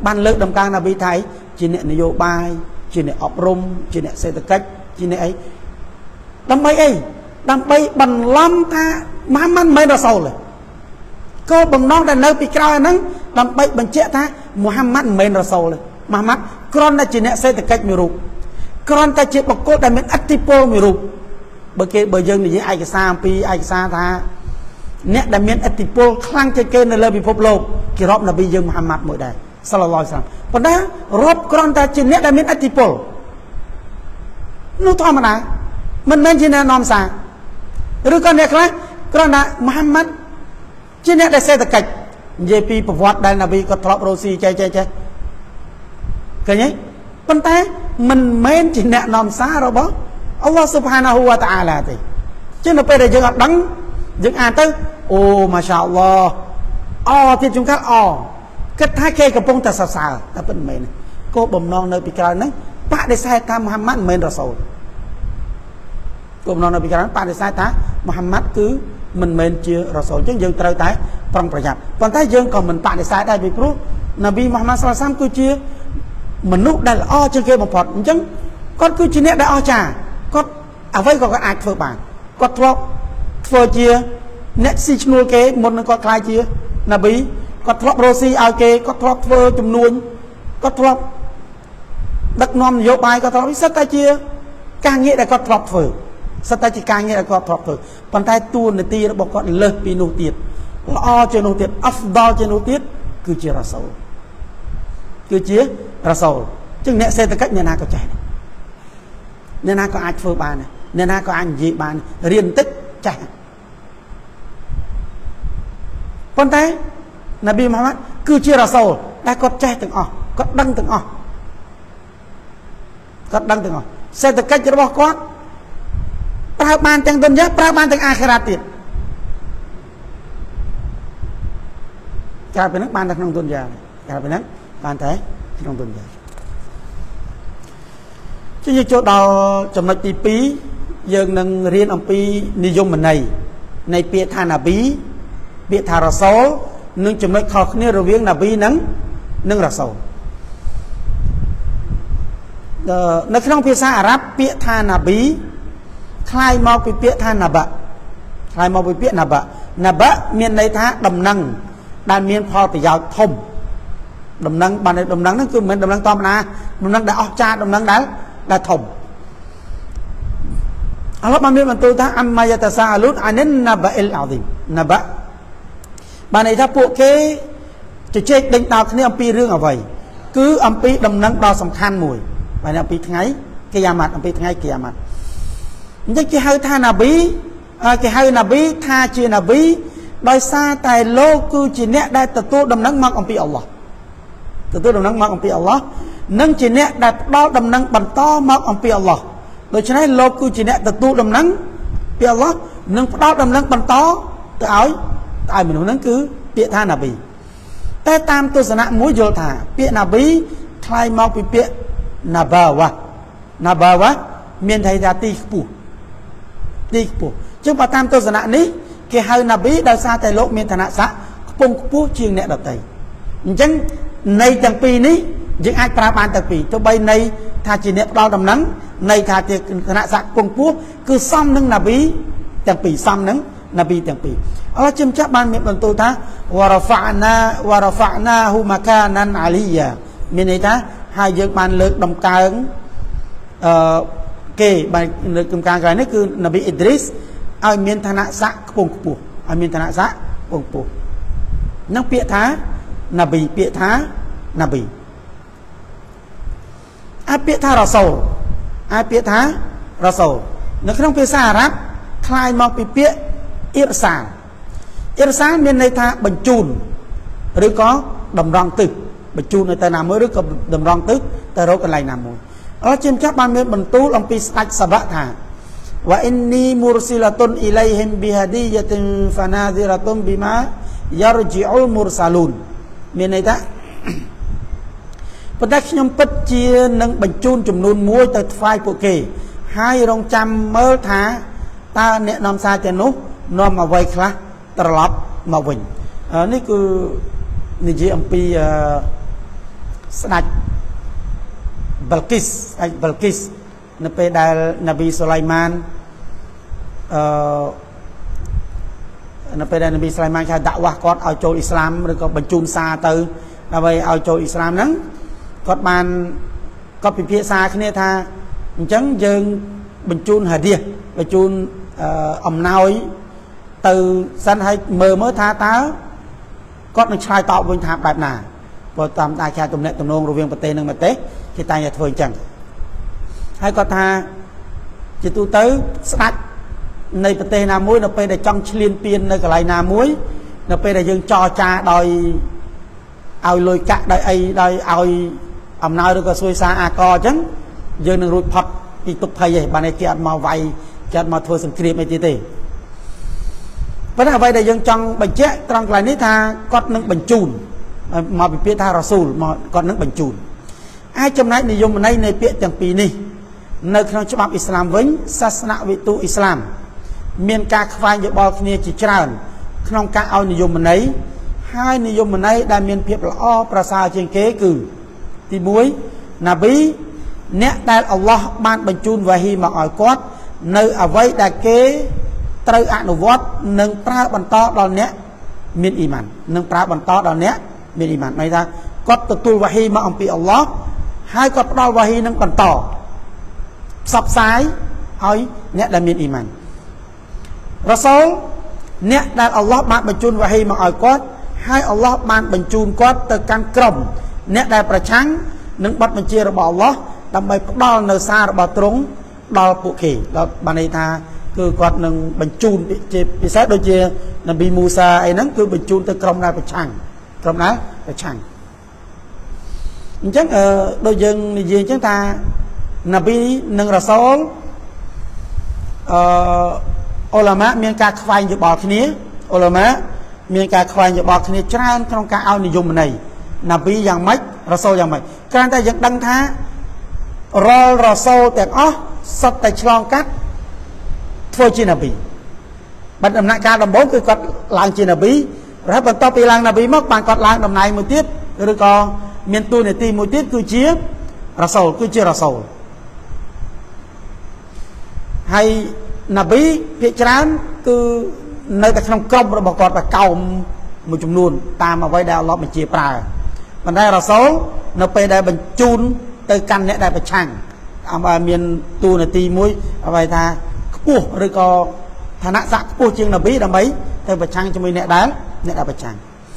banលើកដំកើងណាប៊ីថៃជាអ្នកនយោបាយជាអ្នកអប់រំជាអ្នកសេដ្ឋកិច្ចជាអ្នកអីដើម្បីអីដើម្បីបន្លំថាមហាម៉ាត់មិនមែនរ៉ាសូលទេគោលបំណងដែលនៅពីក្រោយហ្នឹងដើម្បីបញ្ជាក់ថាមូហាម៉ាត់មិនមែនរ៉ាសូលទេមហាម៉ាត់គ្រាន់តែជាអ្នកសេដ្ឋកិច្ចមួយរូបគ្រាន់តែជាបុគ្គលដែលមានឥទ្ធិពលមួយរូបបើគេបើយើងនិយាយឯកសារអំពីឯកសារថាអ្នកដែលមានឥទ្ធិពលខ្លាំងជាងគេនៅលើពិភពលោកគេរាប់នប៊ីយើងមូហាម៉ាត់មួយដែរសល្លឡោះអាឡៃហ៊ីវសល្លាមប៉ុន្តែរាប់គ្រាន់តែជាអ្នកដែលមានឥទ្ធិពលនោះធម្មតាមិនមែនជាអ្នកនាំសារឬក៏អ្នកខ្លះគ្រាន់តែមូហាម៉ាត់ជាអ្នកដែលសេដ្ឋកិច្ចនិយាយពីប្រវត្តិដែលនប៊ីគាត់ធ្លាប់រស់ស៊ីចេះចេះចេះឃើញទេប៉ុន្តែមិនមែនជាអ្នកនាំសាររបស់អល់ឡោះស៊ុបហានាហ៊ូវតាអាឡាទេចឹងនៅពេលដែលយើងអត់ដឹងយើងអានទៅអូម៉ាសាអល់ឡោះអទៀតជួនកាលអគិតថាគេកំពុងតែសរសើរតែពិតមិនមែនគោលបំណងនៅពីក្រោយហ្នឹងបដិសេធថាមូហាម៉ាត់មិនមែនរ៉ាសូលគោលបំណងនៅពីក្រោយបដិសេធថាមូហាម៉ាត់គឺមិនមែនជារ៉ាសូលចឹងយើងត្រូវតែប្រុងប្រយ័ត្នប៉ុន្តែយើងក៏មិនបដិសេធដែរពីព្រោះនប៊ីមូហាម៉ាត់សល្លឡោះអាឡៃហ៊ីវសល្លាមគឺជាមនុស្សដែលល្អជាងគេបំផុតអញ្ចឹងគាត់គឺជាអ្នកដែលអស្ចារ្យគាត់អ្វីក៏គាត់អាចធ្វើបានគាត់ធ្លាប់ធ្វើជាអ្នកស៊ីឈ្នួលគេមុននឹងគាត់ខ្លាយជានប៊ីគាត់ធ្លាប់រស់ស៊ីឲ្យគេគាត់ធ្លាប់ធ្វើជំនួញគាត់ធ្លាប់ដឹកនាំនយោបាយគាត់ធ្លាប់សិតតែជាការងារដែលគាត់ធ្លាប់ធ្វើសិតតែជាការងារដែលគាត់ធ្លាប់ធ្វើប៉ុន្តែតួនាទីរបស់គាត់លើសពីនោះទៀតល្អជាងនោះទៀតអហ្វដលជាងនោះទៀតគឺជារ៉ាសូលគឺជារ៉ាសូលចឹងអ្នកសេដ្ឋកិច្ចអ្នកណាក៏ចេះអ្នកណាក៏អាចធ្វើបានអ្នកណាក៏អាចនិយាយបានរៀនបន្តិចចេះប៉ុន្តែនប៊ីមូហាម៉ាត់គឺជារ៉ាសូលដែលគាត់ចេះទាំងអស់គាត់ដឹងទាំងអស់គាត់ដឹងទាំងអស់សេដ្ឋកិច្ចរបស់គាត់ប្រើបានទាំងទុនយ៉ាប្រើបានទាំងអាខិរ៉ាត់ទៀតក្រៅពីហ្នឹងបានតែក្នុងទុនយ៉ាក្រៅពីហ្នឹងបានតែក្នុងទុនយ៉ាជាយើងចូលដល់ចំណុចទីពីរយើងនឹងរៀនអំពីនិយមន័យនៃពាក្យថាណាប៊ីពាក្យថារ៉ាសូលនិងចំណុចខុសគ្នារវាងណាប៊ីនិងនិងរ៉ាសូលនៅក្នុងភាសាអារ៉ាប់ពាក្យថាណាប៊ីคล้ายមកពីពាក្យថាណាបាคล้ายមកពីពាក្យណាបាណាបាមានន័យថាដំណឹងដែលមានផលប្រយោជន៍ធំដំណឹងបានដំណឹងហ្នឹងគឺមិនមែនដំណឹងធម្មតាដំណឹងដែលអស្ចារ្យដំណឹងដែលដែលធំអល់ឡោះបានមានបន្ទូលថាអមយតសាអលូនអានិនណាបាអ៊ីលអាហ្ស៊ីមណាបាបានន័យថាពួកគេជជែកដេញដោលគ្នាអំពីរឿងអ្វីគឺអំពីដំណឹងដ៏សំខាន់មួយបានអំពីថ្ងៃគីយ៉ាម៉ាត់អំពីថ្ងៃគីយ៉ាម៉ាត់អញ្ចឹងគេហៅថាណាប៊ីគេហៅណាប៊ីថាជាណាប៊ីដោយសារតែលោកគឺជាអ្នកដែលទទួលដំណឹងមកអំពីអល់ឡោះទទួលដំណឹងមកអំពីអល់ឡោះនិងជាអ្នកដែលផ្ដល់ដំណឹងបន្តមកអំពីអល់ឡោះដូច្នេះលោកគឺជាអ្នកទទួលដំណឹងពីអល់ឡោះនិងផ្ដល់ដំណឹងបន្តទៅឲ្យទៅឲ្យមនុស្សហ្នឹងគឺពាក្យថាណាប៊ីតែតាមទស្សនៈមួយយល់ថាពាក្យណាប៊ីคล้ายមកពីពាក្យណាបាវ៉ាណាបាវ៉ាមានន័យថាទីខ្ពស់ទីខ្ពស់ចឹងបើតាមទស្សនៈនេះគេហៅណាប៊ីដោយសារតែលោកមានឋានៈស័ក្តិខ្ពង់ខ្ពស់ជាងអ្នកដទៃអញ្ចឹងន័យទាំងពីរនេះយើងអាចប្រើបានទាំងពីរទោះបីន័យថាជាអ្នកផ្ដល់ដំណឹងន័យថាជាឋានៈស័ក្តិខ្ពង់ខ្ពស់គឺសមនឹងណាប៊ីទាំងពីរសមនឹងណាប៊ីទាំងពីរអល់ឡោះជំចាស់បានមានបន្ទូលថាវ៉ារ៉ាហ្វាណាវ៉ារ៉ាហ្វាណាហ៊ូម៉ាកាណានអាលីយ៉ាមានន័យថាហើយយើងបានលើកដំកើងអឺគេបានលើកដំកើងក្រោយនេះគឺណាប៊ីអ៊ីឌរីសឲ្យមានឋានៈស័ក្តិខ្ពង់ខ្ពស់ឲ្យមានឋានៈស័ក្តិខ្ពង់ខ្ពស់នឹងពាក្យថាណាប៊ីពាក្យថាណាប៊ីអាពាក្យថារ៉ាសូលអាពាក្យថារ៉ាសូលនៅក្នុងភាសាអារ៉ាប់คล้ายមកពីពាក្យអ៊ីរសាលអ៊ីរសាលមានន័យថាបញ្ជូនឬក៏តម្រង់ទិសបញ្ជូនទៅណាមួយឬក៏តម្រង់ទិសទៅរកកន្លែងណាមួយអល់ជាម្ចាស់បានមានបន្ទូលអំពីស្ដេចសាបៈថាវ៉ាអ៊ីននីមូរស៊ីឡាតុនអ៊ីឡៃហ៊ីមប៊ីហាឌីយ៉ាតិនហ្វាណាឌីរ៉ាតុនប៊ីម៉ាយ៉ារជីអ៊ុលមូរសាលូនមានន័យថាប៉ុន្តែខ្ញុំពិតជានឹងបញ្ជូនចំនួនមួយទៅថ្វាយពួកគេហើយរងចាំមើលថាតើអ្នកនាំសារទាំងនោះនាំអ្វីខ្លះត្រឡប់មកវិញនេះគឺនិយាយអំពីស្ដេច Balqis ស្ដេច Balqis នៅពេលដែលណាប៊ីសូឡៃម៉ានអឺនៅពេលដែលណាប៊ីសូឡៃម៉ានគេដាក់វ៉ាស់គាត់ឲ្យចូលអ៊ីស្លាមឬក៏បញ្ជូនសារទៅដើម្បីឲ្យចូលអ៊ីស្លាមហ្នឹងគាត់បានគាត់ពិភាក្សាគ្នាថាអញ្ចឹងយើងបញ្ជូនហាឌៀសបញ្ជូនអំណោយទៅសិនឲ្យមើលមើលថាតើគាត់នឹងឆ្លើយតបវិញថាបែបណាព្រោះតាមតែការទំនាក់ទំនងរវាងប្រទេសនិងប្រទេសគេតែងតែធ្វើអញ្ចឹងហើយគាត់ថាជាទូទៅស្ដេចនៃប្រទេសណាមួយនៅពេលដែលចង់ឈ្លានពាននៅកន្លែងណាមួយនៅពេលដែលយើងចរចាដោយឲ្យលុយកាក់ដោយអីដោយឲ្យអំណោយឬក៏សួយសារអាកអញ្ចឹងយើងនឹងរួចផុតពីទុក្ខភ័យឯងបានគេអត់មកវាយគេអត់មកធ្វើសង្គ្រាមអីទៀតទេប៉ុន្តែអ្វីដែលយើងចង់បញ្ជាក់ត្រង់កន្លែងនេះថាគាត់នឹងបញ្ជូនមកពីពាក្យថារ៉ាស៊ូលមកគាត់នឹងបញ្ជូនអាចចំណែកនិយមន័យនៃពាក្យទាំងពីរនេះនៅក្នុងច្បាប់អ៊ីស្លាមវិញសាសនវិទូអ៊ីស្លាមមានការខ្វែងយោបល់គ្នាជាច្រើនក្នុងការឲ្យនិយមន័យហើយនិយមន័យដែលមានភាពល្អប្រសើរជាងគេគឺទីមួយណាប៊ីអ្នកដែលអល់ឡោះបានបញ្ជូនវ៉ាហ៊ីមកឲ្យគាត់នៅអ្វីដែលគេត្រូវអនុវត្តនិងប្រើបន្តដល់អ្នកមានអ៊ីម៉ាននិងប្រើបន្តដល់អ្នកមានអ៊ីម៉ានន័យថាគាត់ទទួលវ៉ាហ៊ីមកអំពីអល់ឡោះហើយគាត់ផ្ដល់វ៉ាហ៊ីនឹងបន្តផ្សព្វផ្សាយឲ្យអ្នកដែលមានអ៊ីម៉ានរ៉ាស៊ូលអ្នកដែលអល់ឡោះបានបញ្ជូនវ៉ាហ៊ីមកឲ្យគាត់ហើយអល់ឡោះបានបញ្ជូនគាត់ទៅកាន់ក្រុមអ្នកដែលប្រឆាំងនឹងបទបញ្ជារបស់អល់ឡោះដើម្បីផ្ដល់នៅសាររបស់ទ្រង់ដល់ពួកគេដល់បានន័យថាគឺគាត់នឹងបញ្ជូនជាពិសេសដូចជានប៊ីមូសាអីហ្នឹងគឺបញ្ជូនទៅក្រុមដែលប្រឆាំងក្រុមដែលប្រឆាំងអញ្ចឹងអឺដូចយើងនិយាយអញ្ចឹងថានប៊ីនិងរ៉ាស៊ូលអឺអ៊ូឡាម៉ាមានការខ្វែងយោបល់គ្នាអ៊ូឡាម៉ាមានការខ្វែងយោបល់គ្នាច្រើនក្នុងការឲ្យនិយមន័យនប៊ីយ៉ាងម៉េចរ៉ាស៊ូលយ៉ាងម៉េចគ្រាន់តែយើងដឹងថារាល់រ៉ាស៊ូលទាំងអស់សុទ្ធតែឆ្លងកាត់ធ្វើជានប៊ីបាត់ដំណាក់កាលដំបូងគឺគាត់ឡើងជានប៊ីហើយបន្ទាប់ពីឡើងនប៊ីមកបានគាត់ឡើងតំណែងមួយទៀតឬក៏មានតួនាទីមួយទៀតគឺជារ៉ាស៊ូលគឺជារ៉ាស៊ូលហើយនប៊ីភាគច្រើនគឺនៅតែក្នុងក្រុមរបស់គាត់តែកោមមួយចំនួនតាមអ្វីដែលអល់ឡោះបញ្ជាប្រើប៉ុន្តែរ៉ាស៊ូលនៅពេលដែលបញ្ជូនទៅកាន់អ្នកដែលប្រឆាំងឲ្យមានតួនាទីមួយអ្វីថាខ្ពស់ឬក៏ឋានៈស័ក្តិខ្ពស់ជាងនប៊ីដើម្បីទៅប្រឆាំងជាមួយអ្នកដែលអ្នកដែលប្រឆាំង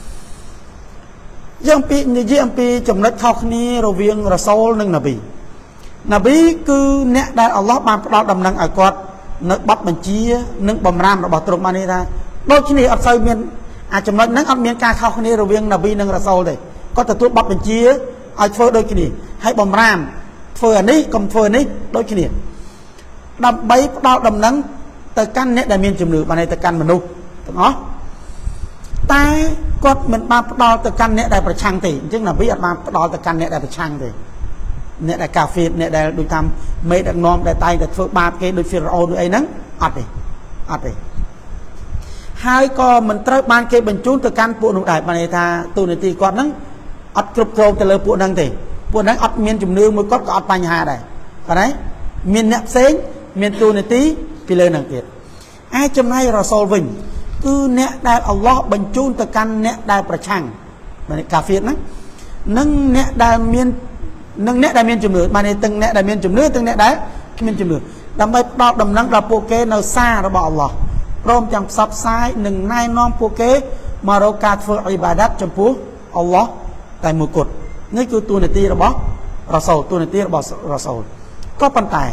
យើងពីនិយាយអំពីចំណុចខុសគ្នារវាងរ៉ាស៊ូលនិងនប៊ីនប៊ីគឺអ្នកដែលអល់ឡោះបានផ្ដល់ដំណឹងឲ្យគាត់នៅបទបញ្ជានិងបំរាមរបស់ទ្រង់បាននេះថាដូចគ្នាអត់សូវមានអាចំណុចហ្នឹងអត់មានការខុសគ្នារវាងនប៊ីនិងរ៉ាស៊ូលទេគាត់ទទួលបទបញ្ជាឲ្យធ្វើដូចគ្នាហើយបំរាមធ្វើអានេះកុំធ្វើនេះដូចគ្នាដើម្បីផ្ដល់ដំណឹងទៅកាន់អ្នកដែលមានជំនឿបានទៅកាន់មនុស្សទាំងអស់តែគាត់មិនបានផ្ដល់ទៅកាន់អ្នកដែលប្រឆាំងទេអញ្ចឹងនប៊ីអត់បានផ្ដល់ទៅកាន់អ្នកដែលប្រឆាំងទេអ្នកដែលកាហ្វេអ្នកដែលដូចតាមមេដឹកនាំដែលតែងតែធ្វើបាបគេដូចហ្វីរ៉ូនដូចអីហ្នឹងអត់ទេអត់ទេហើយក៏មិនត្រូវបានគេបញ្ជូនទៅកាន់ពួកនោះដែរបានន័យថាទូនាទីគាត់ហ្នឹងអត់គ្រប់គ្រងទៅលើពួកហ្នឹងទេពួកហ្នឹងអត់មានជំនឿមួយគាត់ក៏អត់បញ្ហាដែរបាទហើយមានអ្នកផ្សេងមានទូនាទីពីលើហ្នឹងទៀតឯចំណែករ៉ាស៊ូលវិញគឺអ្នកដែលអល់ឡោះបញ្ជូនទៅកាន់អ្នកដែលប្រឆាំងបាទកាហ្វេហ្នឹងនិងអ្នកដែលមាននិងអ្នកដែលមានជំនឿបានន័យទាំងអ្នកដែលមានជំនឿទាំងអ្នកដែលគ្មានជំនឿដើម្បីផ្ដល់ដំណឹងដល់ពួកគេនៅសាររបស់អល់ឡោះព្រមទាំងផ្សព្វផ្សាយនិងណែនាំពួកគេមករកការធ្វើអ៊ីបាដាតចំពោះអល់ឡោះតែមួយគត់នេះគឺទូនាទីរបស់រ៉ាស៊ូលទូនាទីរបស់រ៉ាស៊ូលក៏ប៉ុន្តែ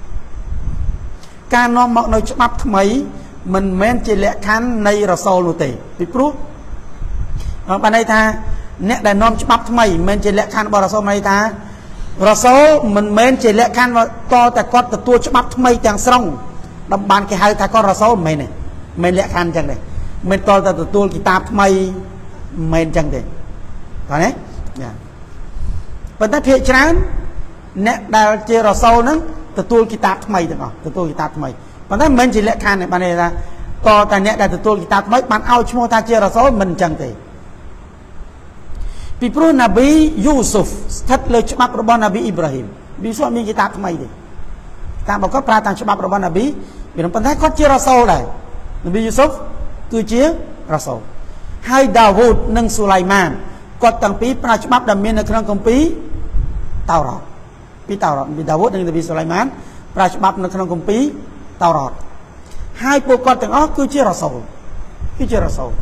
ការនាំមកនៅច្បាប់ថ្មីមិនមែនជាលក្ខខណ្ឌនៃរ៉ាស៊ូលនោះទេពីព្រោះបានន័យថាអ្នកដែលនាំច្បាប់ថ្មីមិនមែនជាលក្ខខណ្ឌរបស់រ៉ាស៊ូលន័យថារ៉ាស៊ូលមិនមែនជាលក្ខខណ្ឌតតែគាត់ទទួលច្បាប់ថ្មីទាំងស្រុងតំបានគេហៅថាគាត់រ៉ាស៊ូលមិនមែនទេមិនលក្ខខណ្ឌអញ្ចឹងទេមិនតតែទទួលគីតាបថ្មីមិនមែនអញ្ចឹងទេបាទទេចាប៉ុន្តែភាគច្រើនអ្នកដែលជារ៉ាស៊ូលហ្នឹងទទួលគីតាបថ្មីទាំងអស់ទទួលគីតាបថ្មីប៉ុន្តែមិនមែនជាលក្ខខណ្ឌទេបានន័យថាតតែអ្នកដែលទទួលគីតាបថ្មីបានឲ្យឈ្មោះថាជារ៉ាស៊ូលមិនអញ្ចឹងទេពីពីព្រោះណាប៊ីយូស៊ុហ្វស្ថិតលើច្បាប់របស់ណាប៊ីអ៊ីប្រាហ៊ីមពីសូមានគីតាបថ្មីទេតាមបើគាត់ប្រើតាមច្បាប់របស់ណាប៊ីមានប៉ុន្តែគាត់ជារ៉ាសូលដែរណាប៊ីយូស៊ុហ្វគឺជារ៉ាសូលហើយដាវូតនិងស៊ូឡៃម៉ានគាត់ទាំងពីរប្រើច្បាប់ដែលមាននៅក្នុងគម្ពីរតោរ៉ាតពីតោរ៉ាតពីដាវូតនិងណាប៊ីស៊ូឡៃម៉ានប្រើច្បាប់នៅក្នុងគម្ពីរតោរ៉ាតហើយពួកគាត់ទាំងអស់គឺជារ៉ាសូលគឺជារ៉ាសូល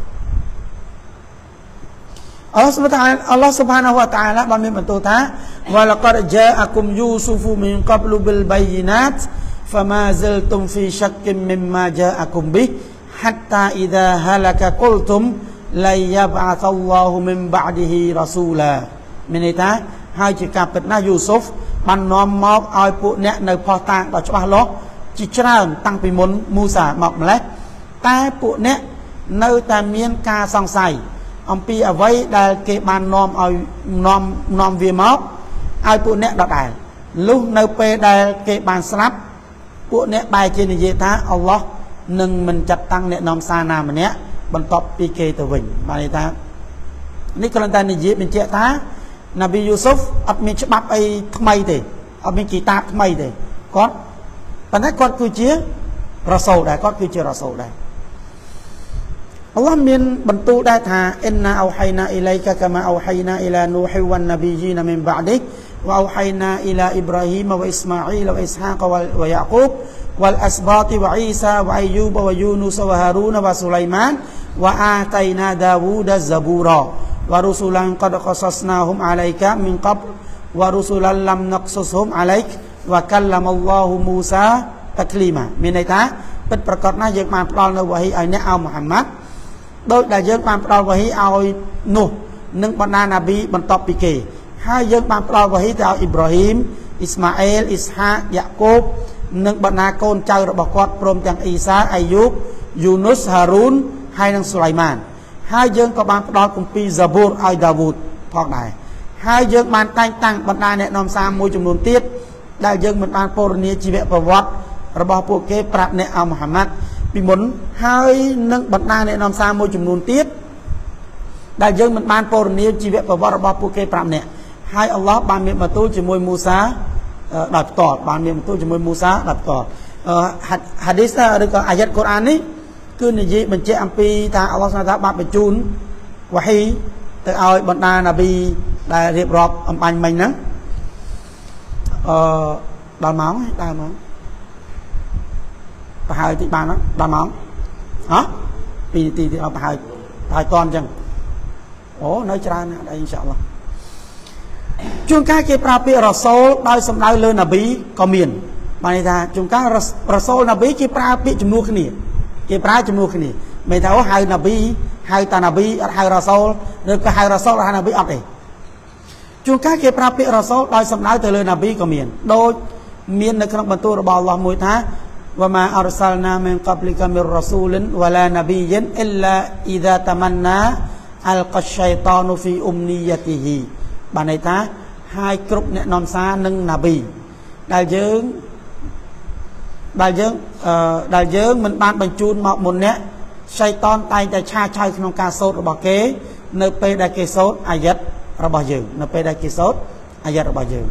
អល់ឡោះស៊ុបហានអល់ឡោះស៊ុបហានាហ៊ូវតាអាឡាបានមានបន្ទូលថាវ៉ាលកដជាអគុមយូស៊ុហ្វមីនកបលូប៊ីលបៃណាតហ្វាម៉ាសិលតុមហ្វីឆាក់គីមមីម៉ាជាអគុមប៊ីហាត់តាអ៊ីដាហាឡាកកុលតុមឡៃយ៉ាបអាតអល់ឡោហ៊ូមីនបាឌីហ៊ីរ៉ាស៊ូឡាមានន័យថាហើយជាការពិតណាស់យូស៊ុហ្វបាននាំមកឲ្យពួកអ្នកនៅផុសតាងដ៏ច្បាស់លាស់ជាច្រើនតាំងពីមុនមូសាមកម្លេះតែពួកអ្នកនៅតែមានការសង្ស័យអំពីអ្វីដែលគេបាននាំឲ្យនាំនាំវាមកឲ្យពួកអ្នកដដែលលុះនៅពេលដែលគេបានស្លាប់ពួកអ្នកបែរជានិយាយថាអល់ឡោះនឹងមិនចាត់តាំងអ្នកនាំសារណាម្នាក់បន្ទាប់ពីគេទៅវិញបានន័យថានេះគ្រាន់តែនិយាយបញ្ជាក់ថាណាប៊ីយូស៊ុហ្វអត់មានច្បាប់អីថ្មីទេអត់មានគីតាបថ្មីទេគាត់ប៉ុន្តែគាត់គឺជារ៉ាសូលដែរគាត់គឺជារ៉ាសូលដែរអល់ឡោះមានបន្ទូលដែរថាអ៊ីនណាអូហៃណាអ៊ីឡៃកាកាម៉ាអូហៃណាអ៊ីឡានូហ៊ីវ៉ានណាប៊ីយីណាមីនបាឌីវ៉ាអូហៃណាអ៊ីឡាអ៊ីប្រាហ៊ីមវ៉ាអ៊ីស្ម៉ាអ៊ីលវ៉ាអ៊ីស្ហាកវ៉ាយ៉ាកូបវ៉ាល់អស្បាតវ៉ាអ៊ីសាវ៉ាអ៊ីយូបវ៉ាយូនូសវ៉ាហារូនវ៉ាស៊ូឡៃម៉ានវ៉ាអាតៃណាដាវូដហ្សាបូរ៉ាវ៉ារុស៊ូឡានកដកសសណាហ៊ុមអាឡៃកាមីនកបវ៉ារុស៊ូឡានឡាំណកសុសហ៊ុមអាឡៃកវ៉ាកាឡាមអល់ឡោហ៊ូមូសាតាក្លីម៉ាមានន័យថាពិតប្រាកដណាស់យើងបានផ្ដល់នៅវ៉ាហ៊ីឲ្យអ្នកអោមូហាម៉ាត់ដោយដែលយើងបានផ្ដល់វ៉ាហ៊ីឲ្យនោះនឹងបណ្ដាណាប៊ីបន្ទាប់ពីគេហើយយើងបានផ្ដល់វ៉ាហ៊ីទៅឲ្យអ៊ីប្រាហ៊ីមអ៊ីស្ម៉ាអែលអ៊ីស្ហាកយ៉ាកូបនិងបណ្ដាកូនចៅរបស់គាត់ព្រមទាំងអ៊ីសាអាយូបយូនូសហារូនហើយនិងស៊ូឡៃម៉ានហើយយើងក៏បានផ្ដល់គម្ពីរហ្សាបូរឲ្យដាវូតផងដែរហើយយើងបានតែងតាំងបណ្ដាអ្នកនាំសារមួយចំនួនទៀតដែលយើងមិនបានពណ៌នាជីវប្រវត្តិរបស់ពួកគេប្រាប់អ្នកអមូហាម៉ាត់ពីមុនហើយនឹងបណ្ដាអ្នកនាំសារមួយចំនួនទៀតដែលយើងមិនបានពណ៌នាជីវប្រវត្តិរបស់ពួកគេប្រាប់អ្នកហើយអល់ឡោះបានមានបន្ទូលជាមួយមូសាដោយផ្ទាល់បានមានបន្ទូលជាមួយមូសាដោយផ្ទាល់ហាឌីសឬក៏អាយ៉ាត់កូរ៉ាននេះគឺនិយាយបញ្ជាក់អំពីថាអល់ឡោះស្នាថាបានបញ្ជូនវ៉ាហ៊ីទៅឲ្យបណ្ដាណាប៊ីដែលរៀបរាប់អំបញ្ញមិញហ្នឹងអឺដល់ម៉ោងដល់ម៉ោងប្រហែលតិចបានដល់ម៉ោងហ៎ពីនាទីទៀតអត់ប្រហែលប្រហែលតអញ្ចឹងអូនៅច្រើនណាស់អ៊ីនសាអល់ឡោះជួនកាលគេប្រើពាក្យរ៉ាសូលដោយសំដៅលើណាប៊ីក៏មានបានន័យថាជួនកាលរ៉ាសូលណាប៊ីគេប្រើពាក្យជំនួសគ្នាគេប្រើជំនួសគ្នាមិនថាអូហៅណាប៊ីហៅតាណាប៊ីអត់ហៅរ៉ាសូលឬក៏ហៅរ៉ាសូលហៅណាប៊ីអត់ទេជួនកាលគេប្រើពាក្យរ៉ាសូលដោយសំដៅទៅលើណាប៊ីក៏មានដូចមាននៅក្នុងបន្ទូលរបស់អល់ឡោះមួយថាវ៉ាម៉ាអរសាលណាមីនកាប់លីកាមីររ៉ាស៊ូលវ៉ាឡាណាប៊ីយិនអ៊ីឡាអ៊ីដាតម៉ាន់ណាអលកឆៃតានូហ្វីអ៊ុមនីយ៉ាទីហ៊ីបានន័យថាហើយគ្រប់អ្នកនាំសារនិងណាប៊ីដែលយើងដែលយើងអឺដែលយើងមិនបានបញ្ជូនមកមុនអ្នកឆៃតានតែងតែឆាឆៅក្នុងការសូត្ររបស់គេនៅពេលដែលគេសូត្រអាយ៉ាត់របស់យើងនៅពេលដែលគេសូត្រអាយ៉ាត់របស់យើង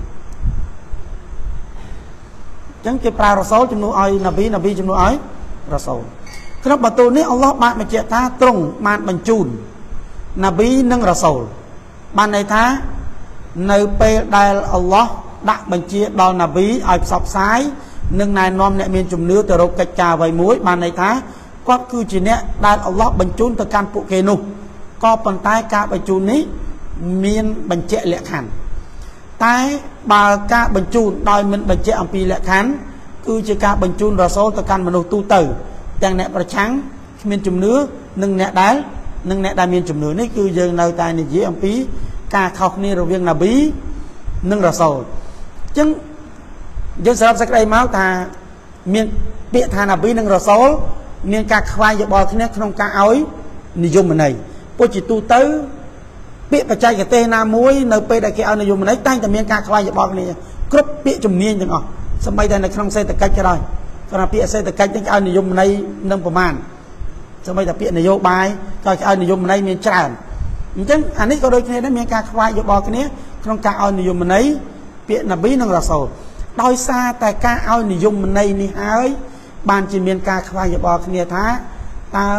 អញ្ចឹងគេប្រើរ៉ាសូលជំនួសឲ្យណាប៊ីណាប៊ីជំនួសឲ្យរ៉ាសូលក្នុងបន្ទូលនេះអល់ឡោះបានបញ្ជាក់ថាទ្រង់បានបញ្ជូនណាប៊ីនិងរ៉ាសូលបានន័យថានៅពេលដែលអល់ឡោះដាក់បញ្ជាដល់ណាប៊ីឲ្យផ្សព្វផ្សាយនិងណែនាំអ្នកមានជំនឿទៅរកកិច្ចការអ្វីមួយបានន័យថាគាត់គឺជាអ្នកដែលអល់ឡោះបញ្ជូនទៅកាន់ពួកគេនោះក៏ប៉ុន្តែការបញ្ជូននេះមានបញ្ជាក់លក្ខខណ្ឌតែបើការបញ្ជូនដោយមិនបញ្ជាក់អំពីលក្ខខណ្ឌគឺជាការបញ្ជូនរ៉ាសូលទៅកាន់មនុស្សទូទៅទាំងអ្នកប្រឆាំងគ្មានជំនឿនិងអ្នកដែលនិងអ្នកដែលមានជំនឿនេះគឺយើងនៅតែនិយាយអំពីការខុសគ្នារវាងណាប៊ីនិងរ៉ាសូលអញ្ចឹងយើងសរុបសេចក្តីមកថាមានពាក្យថាណាប៊ីនិងរ៉ាសូលមានការខ្វែងយោបល់គ្នាក្នុងការឲ្យនិយមន័យពុជិទូទៅពាក្យបច្ចេកទេសណាមួយនៅពេលដែលគេឲ្យនិយមន័យតែងតែមានការខ្វែងយោបល់គ្នាគ្រប់ពាក្យជំនាញទាំងអស់សម្បីតែនៅក្នុងសេដ្ឋកិច្ចក៏ដោយគ្រាន់តែពាក្យសេដ្ឋកិច្ចនេះគេឲ្យនិយមន័យនឹងប្រមាណសម្បីតែពាក្យនយោបាយក៏គេឲ្យនិយមន័យមានច្រើនចឹងអានេះក៏ដូចគ្នាដែរមានការខ្វាយយោបល់គ្នាក្នុងការឲ្យនិយមន័យពាក្យនប៊ីនិងរ៉ាសូលដោយសារតែការឲ្យនិយមន័យនេះហើយបានជាមានការខ្វាយយោបល់គ្នាថាតើ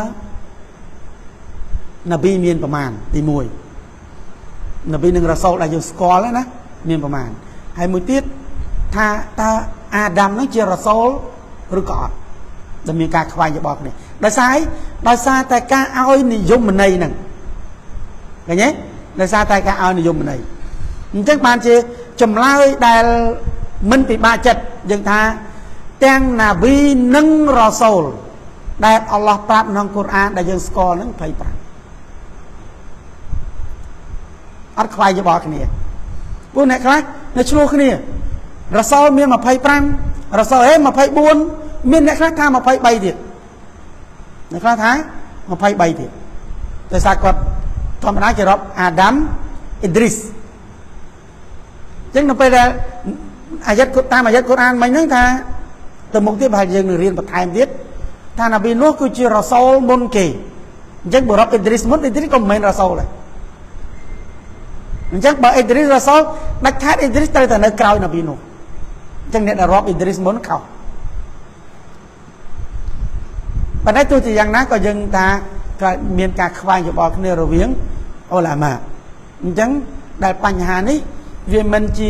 នប៊ីមានប្រមាណទីមួយនប៊ីនិងរ៉ាសូលដែលយើងស្គាល់ណាមានប្រមាណហើយមួយទៀតថាតើអាដាមនឹងជារ៉ាសូលឬក៏អត់ដែលមានការខ្វាយយោបល់គ្នាដោយសារដោយសារតែការឲ្យនិយមន័យហ្នឹងឃើញទេដោយសារតែការឲ្យនិយមន័យអញ្ចឹងបានជាចម្លើយដែលមិនពិបាកចិត្តយើងថាទាំងណាប៊ីនិងរ៉ាសូលដែលអល់ឡោះប្រាប់ក្នុងកូរ៉ានដែលយើងស្គាល់ហ្នឹងยี่สิบห้าអត់ខ្វាយយោបល់គ្នាពួកអ្នកខ្លះនៅឆ្លោះគ្នារ៉ាសូលមានยี่สิบห้าร៉ាសូលហេยี่สิบสี่មានអ្នកខ្លះថាยี่สิบสามទៀតអ្នកខ្លះថាยี่สิบสามទៀតដោយសារគាត់ធម្មតាគេរាប់អាដាមអ៊ីឌ្រីសអញ្ចឹងនៅពេលដែលអាយ៉ាត់តាមអាយ៉ាត់កូរ៉ានមិញហ្នឹងថាទៅមុខទៀតប្រហែលយើងនឹងរៀនបន្ថែមទៀតថាណាប៊ីនូះគឺជារ៉ាសូលមុនគេអញ្ចឹងបើរាប់អ៊ីឌ្រីសមុនអ៊ីឌ្រីសក៏មិនមែនរ៉ាសូលដែរអញ្ចឹងបើអ៊ីឌ្រីសរ៉ាសូលដាច់ខាតអ៊ីឌ្រីសត្រូវតែនៅក្រោយណាប៊ីនូះអញ្ចឹងអ្នកដែលរាប់អ៊ីឌ្រីសមុនខុសប៉ុន្តែទោះជាយ៉ាងណាក៏យើងថាមានការខ្វែងយោបល់គ្នារវាងអ៊ុលាម៉ាអញ្ចឹងដែលបញ្ហានេះវាមិនជា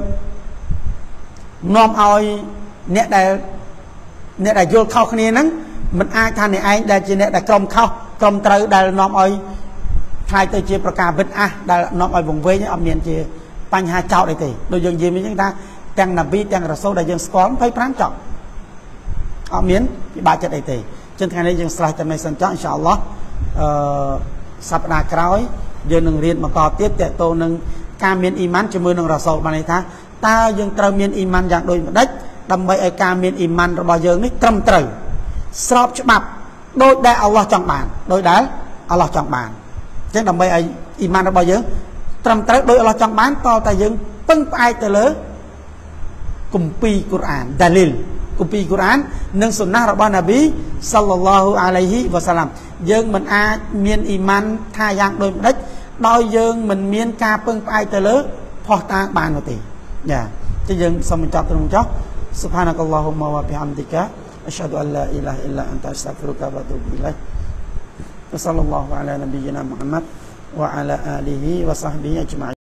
នាំឲ្យអ្នកដែលអ្នកដែលយល់ខុសគ្នាហ្នឹងមិនអាចថាអ្នកឯងដែលជាអ្នកដែលក្រុមខុសក្រុមត្រូវដែលនាំឲ្យខ្លាយទៅជាប្រការបិទអាសដែលនាំឲ្យវង្វេងអត់មានជាបញ្ហាចោតអីទេដូចយើងនិយាយមិញហ្នឹងថាទាំងណាប៊ីទាំងរ៉ាសូលដែលយើងស្គាល់ยี่สิบห้าចប់អត់មានពិបាកចិត្តអីទេចឹងថ្ងៃនេះយើងស្រេចតែមិនសិនចោះអ៊ីនសាអល់ឡោះអឺសប្តាហ៍ក្រោយយើងនឹងរៀនបន្តទៀតតើតើនឹងការមានអ៊ីម៉ានជាមួយនឹងរ៉ាសូលបានន័យថាតើយើងត្រូវមានអ៊ីម៉ានយ៉ាងដូចម្ដេចដើម្បីឲ្យការមានអ៊ីម៉ានរបស់យើងនេះត្រឹមត្រូវស្របច្បាប់ដោយដែលអល់ឡោះចង់បានដោយដែលអល់ឡោះចង់បានអញ្ចឹងដើម្បីឲ្យអ៊ីម៉ានរបស់យើងត្រឹមត្រូវដោយអល់ឡោះចង់បានតើតែយើងពឹងផ្អែកទៅលើគម្ពីរកូរ៉ានដាលីលគម្ពីរកូរ៉ាននិងសុណារបស់នប៊ីសល្លឡោះអាឡៃហ៊ីវ៉ាសាឡាំយើងមិនអាចមានអ៊ីម៉ានថាយ៉ាងដូចម្ដេចដោយយើងមិនមានការពឹងផ្អែកទៅលើផុសតាងបាននោះទេចាអញ្ចឹងយើងសូមបញ្ចប់ត្រឹមចុះ Subhanakallahumma wa bihamdika asyhadu an la ilaha illa anta astaghfiruka wa atubu ilaik wa sallallahu ala nabiyyina Muhammad wa ala alihi wa sahbihi ajma'in